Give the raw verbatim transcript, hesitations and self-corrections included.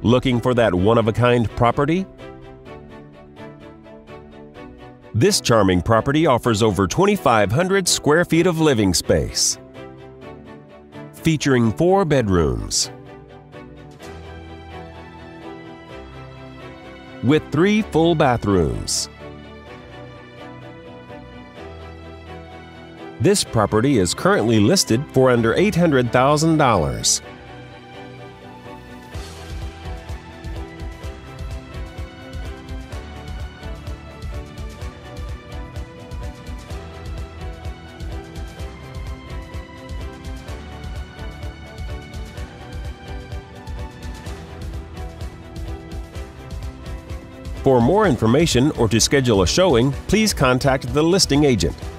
Looking for that one-of-a-kind property? This charming property offers over twenty-five hundred square feet of living space, featuring four bedrooms with three full bathrooms. This property is currently listed for under eight hundred thousand dollars. For more information or to schedule a showing, please contact the listing agent.